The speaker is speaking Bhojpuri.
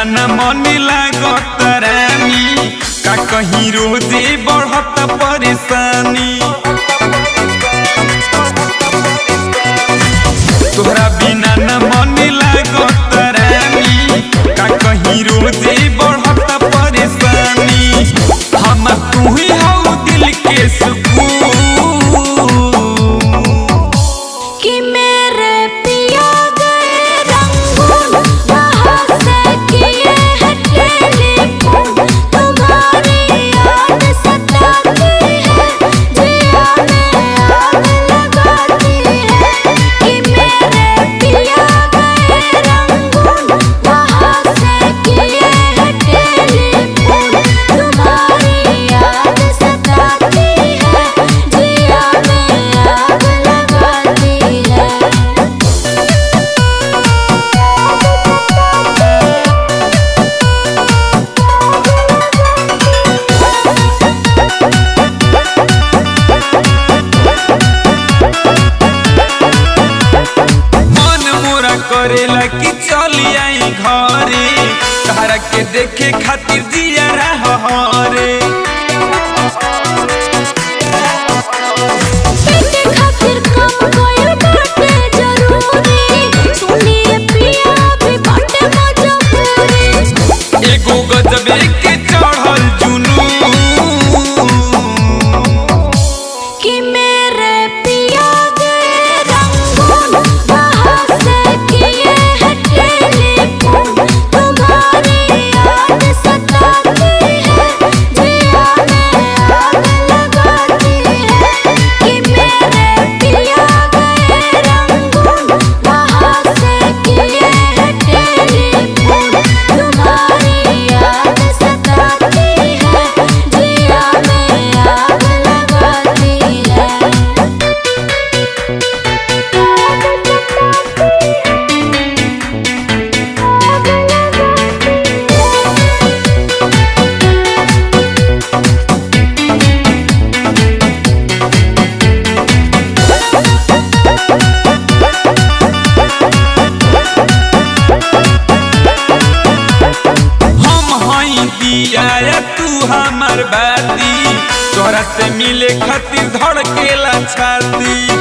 न मन लागत रानी का कहीं रोजे बढ़त परेशानी। तोहरा बिना न मन लागत रानी का कहीं रोजे बढ़त परेशानी। हम तू ही हो दिल के सुकून कि मेरे पिया गए रंगून वहाँ से किए हैं टेलीफोन। तुम्हारी याद सताती है जिया में आग लगाती है कि मेरे पिया गए रंगून वहाँ से किए हैं टेलीफोन। तुम्हारी याद सताती है जिया में आग लगाती है। मन मोरा करेला कि चली आई घरे तारा के देखे खातिर जिया हरे। बेटे खातिर कम कोई बाटे जरूरी सुनिए पिया भी बाटे मजबूरी। एगो गजबे के चढ़ल जुनून कि मेरे पिया गए रंगून वहाँ से किए हैं टेलीफोन। तुम्हारी याद सताती है जिया में आग लगाती है कि मेरे पिया गए रंगून वहाँ से किए हैं टेलीफोन। तुम्हारी याद सताती है जिया में आग लगाती है। हम हई दिया तू हमार बाती तोरा से मिले खातिर धड़केला छाती।